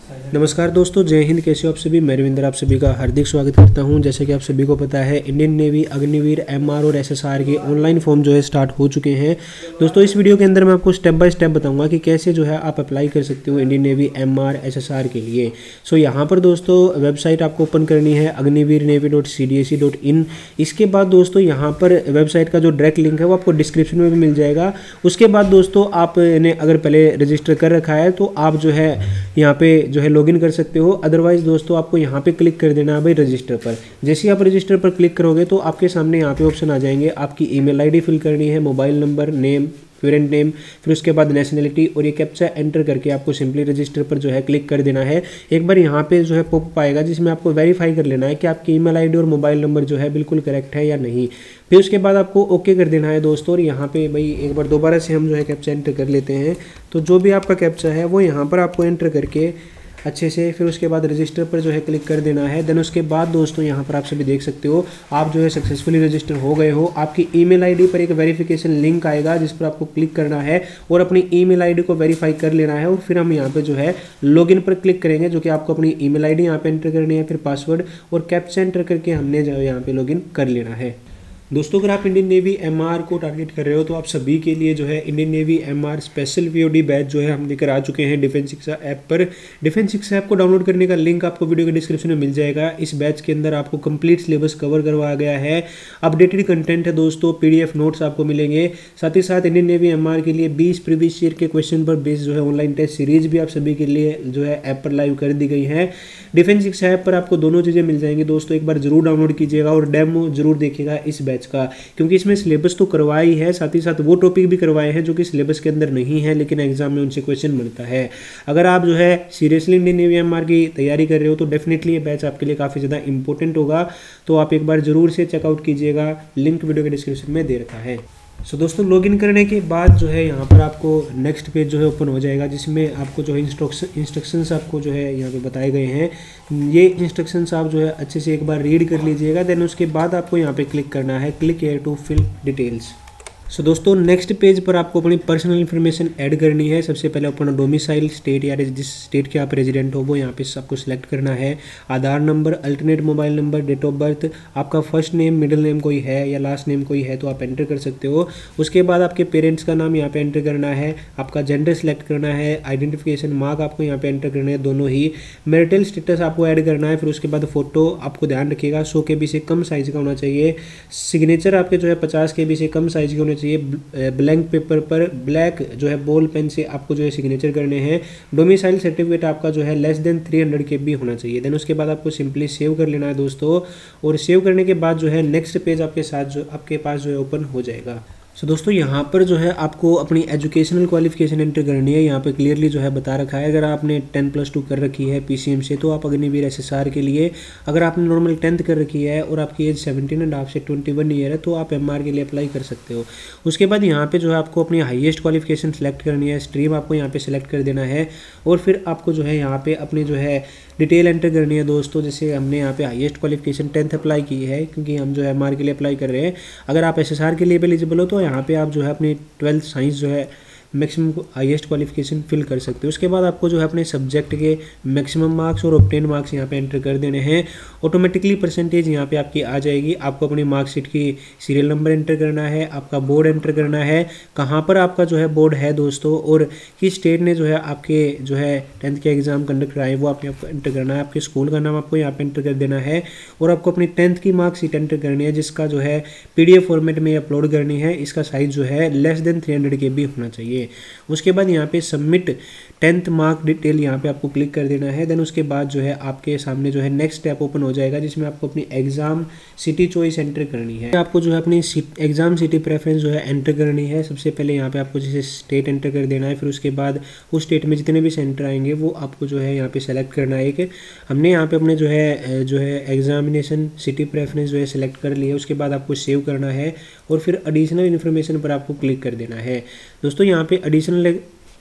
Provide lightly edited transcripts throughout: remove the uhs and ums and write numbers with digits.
नमस्कार दोस्तों, जय हिंद। कैसे हो आप सभी? मैं रविंद्र आप सभी का हार्दिक स्वागत करता हूं। जैसे कि आप सभी को पता है, इंडियन नेवी, अग्निवीर, एमआर और एसएसआर के ऑनलाइन फॉर्म जो है स्टार्ट हो चुके हैं। दोस्तों इस वीडियो के अंदर मैं आपको स्टेप बाय स्टेप बताऊंगा कि कैसे जो है आप अप्लाई कर सकते हो इंडियन नेवी, एमआर, एसएसआर के लिए। सो यहाँ पर दोस्तों वेबसाइट आपको ओपन करनी है agniveernavy.cdse.in। इसके बाद दोस्तों यहाँ पर वेबसाइट का जो डायरेक्ट लिंक है वो आपको डिस्क्रिप्शन में भी मिल जाएगा। उसके बाद दोस्तों आपने अगर पहले रजिस्टर कर रखा है तो आप जो है यहाँ पे जो है लॉगिन कर सकते हो। अदरवाइज दोस्तों आपको यहाँ पे क्लिक कर देना है भाई रजिस्टर पर। जैसे ही आप रजिस्टर पर क्लिक करोगे तो आपके सामने यहाँ पे ऑप्शन आ जाएंगे। आपकी ईमेल आईडी फिल करनी है, mobile number, name, parent name, फिर उसके बाद नेशनलिटी और ये कैप्चा एंटर करके आपको सिंपली रजिस्टर पर जो है क्लिक कर देना है। एक बार यहाँ पे जो है पॉपअप आएगा जिसमें आपको वेरीफाई कर लेना है कि आपकी ईमेल आईडी और मोबाइल नंबर जो है बिल्कुल करेक्ट है या नहीं। फिर उसके बाद आपको ओके कर देना है दोस्तों। और यहाँ पे भाई एक बार दोबारा से हम जो है कैप्चा एंटर कर लेते हैं। तो जो भी आपका कैप्चा है वो यहाँ पर आपको एंटर करके अच्छे से फिर उसके बाद रजिस्टर पर जो है क्लिक कर देना है। देन उसके बाद दोस्तों यहाँ पर आप सभी देख सकते हो आप जो है सक्सेसफुली रजिस्टर हो गए हो। आपकी ईमेल आईडी पर एक वेरिफिकेशन लिंक आएगा जिस पर आपको क्लिक करना है और अपनी ईमेल आईडी को वेरीफाई कर लेना है। और फिर हम यहाँ पे जो है लॉगिन पर क्लिक करेंगे, जो कि आपको अपनी ईमेल आईडी यहाँ पे एंटर करनी है, फिर पासवर्ड और कैप्चा एंटर करके हमने जो है यहाँ पे लॉगिन कर लेना है। दोस्तों अगर आप इंडियन नेवी एमआर को टारगेट कर रहे हो तो आप सभी के लिए जो है Indian Navy MR special VOD batch जो है हम लेकर आ चुके हैं डिफेंस शिक्षा ऐप पर। डिफेंस शिक्षा ऐप को डाउनलोड करने का लिंक आपको वीडियो के डिस्क्रिप्शन में मिल जाएगा। इस बैच के अंदर आपको कंप्लीट सिलेबस कवर करवाया गया है, अपडेटेड कंटेंट है दोस्तों, पीडीएफ नोट्स आपको मिलेंगे। साथ ही साथ इंडियन नेवी एमआर के लिए 20 प्रीवियस ईयर के क्वेश्चन पर बेस्ड जो है ऑनलाइन टेस्ट सीरीज भी आप सभी के लिए जो है ऐप पर लाइव कर दी गई है। डिफेंस शिक्षा ऐप पर आपको दोनों चीज़ें मिल जाएंगी दोस्तों। एक बार जरूर डाउनलोड कीजिएगा और डेमो जरूर देखिएगा इस बैच का, क्योंकि इसमें सिलेबस तो करवाया ही है, साथ ही साथ वो टॉपिक भी करवाए हैं जो कि सिलेबस के अंदर नहीं है लेकिन एग्जाम में उनसे क्वेश्चन बनता है। अगर आप जो है सीरियसली इंडियन नेवी एमआर की तैयारी कर रहे हो तो डेफिनेटली ये बैच आपके लिए काफ़ी ज़्यादा इंपॉर्टेंट होगा। तो आप एक बार जरूर से चेकआउट कीजिएगा, लिंक वीडियो के डिस्क्रिप्शन में दे रखा है। सो दोस्तों लॉगिन करने के बाद जो है यहाँ पर आपको नेक्स्ट पेज जो है ओपन हो जाएगा जिसमें आपको जो है इंस्ट्रक्शंस आपको जो है यहाँ पे बताए गए हैं। ये इंस्ट्रक्शंस आप जो है अच्छे से एक बार रीड कर लीजिएगा। देन उसके बाद आपको यहाँ पे क्लिक करना है, click here to fill details. So दोस्तों नेक्स्ट पेज पर आपको अपनी पर्सनल इन्फॉर्मेशन ऐड करनी है। सबसे पहले अपना डोमिसाइल स्टेट या जिस स्टेट के आप रेजिडेंट हो वो यहाँ पे आपको सिलेक्ट करना है। Aadhaar number, alternate mobile number, date of birth, आपका फर्स्ट नेम, मिडिल नेम कोई है या लास्ट नेम कोई है तो आप एंटर कर सकते हो। उसके बाद आपके पेरेंट्स का नाम यहाँ पे एंटर करना है, आपका जेंडर सेलेक्ट करना है, आइडेंटिफिकेशन मार्क आपको यहाँ पे एंटर करना है दोनों ही, मैरिटल स्टेटस आपको ऐड करना है। फिर उसके बाद फोटो आपको ध्यान रखिएगा 100 KB से कम साइज़ का होना चाहिए। सिग्नेचर आपके जो है 50 KB से कम साइज़ के होने चाहिए। ब्लैंक पेपर पर ब्लैक जो है बॉल पेन से आपको जो है सिग्नेचर करने हैं। डोमिसाइल सर्टिफिकेट आपका जो है लेस देन 300 KB होना चाहिए। देन उसके बाद आपको सिंपली सेव कर लेना है दोस्तों। और सेव करने के बाद जो है नेक्स्ट पेज आपके पास जो है ओपन हो जाएगा। सो दोस्तों यहाँ पर जो है आपको अपनी एजुकेशनल क्वालिफिकेशन एंटर करनी है। यहाँ पे क्लियरली जो है बता रखा है, अगर आपने 10+2 कर रखी है पीसीएम से तो आप अग्निवीर एसएसआर के लिए, अगर आपने नॉर्मल 10th कर रखी है और आपकी एज 17.5 से 21 ईयर है तो आप एमआर के लिए अप्लाई कर सकते हो। उसके बाद यहाँ पे जो है आपको अपनी हाईएस्ट क्वालिफिकेशन सेलेक्ट करनी है, स्ट्रीम आपको यहाँ पे सेलेक्ट कर देना है। और फिर आपको जो है यहाँ पे अपनी जो है डिटेल एंटर करनी है दोस्तों। जैसे हमने यहाँ पे हाईएस्ट क्वालिफिकेशन 10th अप्लाई की है क्योंकि हम जो है एमआर के लिए अप्लाई कर रहे हैं। अगर आप एसएसआर के लिए भी एलिजिबल हो तो यहाँ पे आप जो है अपनी 12th साइंस जो है मैक्सिमम हाईएस्ट क्वालिफिकेशन फिल कर सकते हो। उसके बाद आपको जो है अपने सब्जेक्ट के मैक्सिमम मार्क्स और ऑब्टेन मार्क्स यहाँ पे एंटर कर देने हैं। ऑटोमेटिकली परसेंटेज यहाँ पे आपकी आ जाएगी। आपको अपनी मार्कशीट की सीरियल नंबर एंटर करना है, आपका बोर्ड एंटर करना है, कहाँ पर आपका जो है बोर्ड है दोस्तों, और किस स्टेट ने जो है आपके जो है 10th के एग्जाम कंडक्ट कराए वो आपको एंटर करना है। आपके स्कूल का नाम आपको यहाँ पे एंटर कर देना है और आपको अपनी 10th की मार्कशीट एंटर करनी है जिसका जो है PDF फॉर्मेट में अपलोड करनी है। इसका साइज जो है लेस देन 300 KB होना चाहिए। उसके बाद यहाँ पे सबमिट 10th मार्क डिटेल यहाँ पे आपको क्लिक कर देना है। देन उसके बाद जो है आपके सामने जो है नेक्स्ट स्टेप ओपन हो जाएगा जिसमें आपको अपनी एग्जाम सिटी चॉइस एंटर करनी है। आपको जो है अपनी एग्जाम सिटी प्रेफरेंस जो है एंटर करनी है। सबसे पहले यहाँ पे आपको जैसे स्टेट एंटर कर देना है, फिर उसके बाद उस स्टेट में जितने भी सेंटर आएंगे वो आपको जो है यहाँ पे सेलेक्ट करना है कि हमने यहाँ पे अपने जो है एग्जामिनेशन सिटी प्रेफरेंस जो है सेलेक्ट कर लिया है। उसके बाद आपको सेव करना है और फिर एडिशनल इन्फॉर्मेशन पर आपको क्लिक कर देना है। दोस्तों यहाँ पे एडिशनल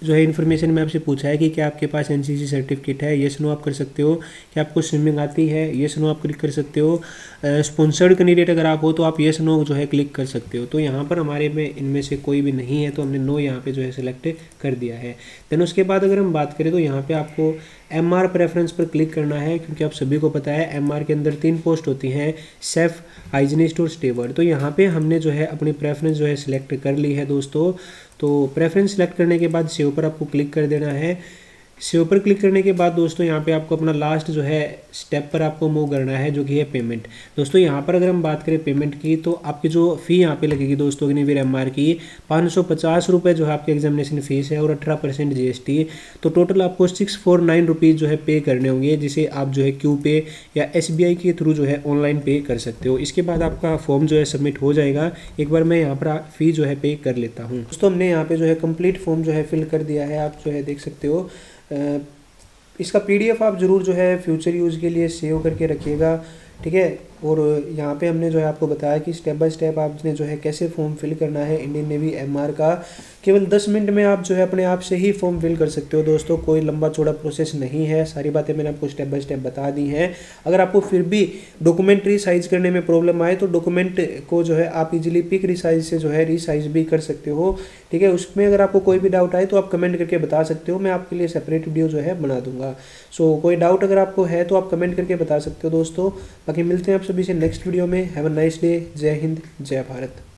जो है इन्फॉर्मेशन में आपसे पूछा है कि क्या आपके पास एनसीसी सर्टिफिकेट है, येस नो आप कर सकते हो। क्या आपको स्विमिंग आती है, येस नो आप क्लिक कर सकते हो। स्पॉन्सर्ड कैंडिडेट अगर आप हो तो आप येस नो जो है क्लिक कर सकते हो। तो यहाँ पर हमारे में इनमें से कोई भी नहीं है, तो हमने नो यहाँ पे जो है सिलेक्ट कर दिया है। देन उसके बाद अगर हम बात करें तो यहाँ पे आपको एमआर प्रेफरेंस पर क्लिक करना है, क्योंकि आप सभी को पता है एमआर के अंदर 3 पोस्ट होती हैं, सेफ, हाइजीनिस्ट और स्टेवर्ड। तो यहाँ पे हमने जो है अपनी प्रेफरेंस जो है सिलेक्ट कर ली है दोस्तों। तो प्रेफरेंस सिलेक्ट करने के बाद सेव पर आपको क्लिक कर देना है। सेव पर क्लिक करने के बाद दोस्तों यहाँ पे आपको अपना लास्ट जो है स्टेप पर आपको मूव करना है, जो कि है पेमेंट। दोस्तों यहाँ पर अगर हम बात करें पेमेंट की, तो आपकी जो फ़ी यहाँ पे लगेगी दोस्तों अग्निवीर एमआर की 550 रुपये जो है आपकी एग्जामिनेशन फ़ीस है, और 18% जीएसटी। तो टोटल आपको 649 रुपीज़ जो है पे करने होंगे, जिसे आप जो है क्यू पे या एसबीआई के थ्रू जो है ऑनलाइन पे कर सकते हो। इसके बाद आपका फॉर्म जो है सबमिट हो जाएगा। एक बार मैं यहाँ पर फ़ी जो है पे कर लेता हूँ। दोस्तों हमने यहाँ पे जो है कंप्लीट फॉर्म जो है फिल कर दिया है, आप जो है देख सकते हो। इसका पीडीएफ आप ज़रूर जो है फ्यूचर यूज़ के लिए सेव करके रखिएगा, ठीक है। और यहाँ पे हमने जो है आपको बताया कि स्टेप बाय स्टेप आपने जो है कैसे फॉर्म फिल करना है इंडियन नेवी एमआर का। केवल 10 मिनट में आप जो है अपने आप से ही फॉर्म फिल कर सकते हो दोस्तों, कोई लंबा चौड़ा प्रोसेस नहीं है। सारी बातें मैंने आपको स्टेप बाय स्टेप बता दी हैं। अगर आपको फिर भी डॉक्यूमेंट रीसाइज करने में प्रॉब्लम आए तो डॉक्यूमेंट को जो है आप इजीली पिक रीसाइज से जो है रीसाइज भी कर सकते हो, ठीक है। उसमें अगर आपको कोई भी डाउट आए तो आप कमेंट करके बता सकते हो, मैं आपके लिए सेपरेट वीडियो जो है बना दूंगा। सो कोई डाउट अगर आपको है तो आप कमेंट करके बता सकते हो दोस्तों। बाकी मिलते हैं आप सभी से नेक्स्ट वीडियो में। Have a nice day. जय हिंद, जय भारत।